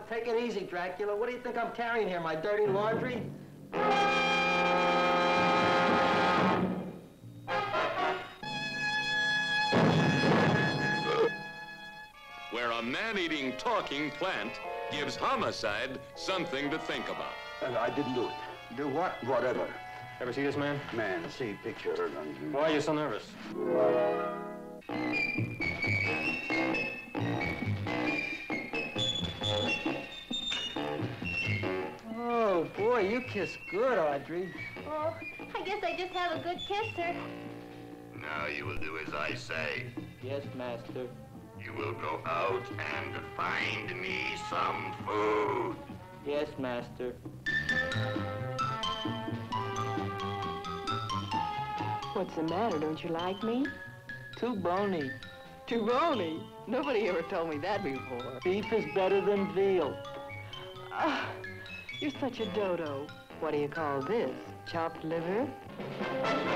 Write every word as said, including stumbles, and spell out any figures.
take it easy, Dracula. What do you think I'm carrying here, my dirty laundry? Where a man-eating, talking plant gives homicide something to think about. And I didn't do it. Do what? Whatever. Ever see this man? Man, see picture. And... Why are you so nervous? Oh, boy, you kiss good, Audrey. Oh, I guess I just have a good kisser. Now you will do as I say. Yes, master. You will go out and find me some food. Yes, master. What's the matter? Don't you like me? Too bony. Too bony? Nobody ever told me that before. Beef is better than veal. Ah, you're such a dodo. What do you call this? Chopped liver?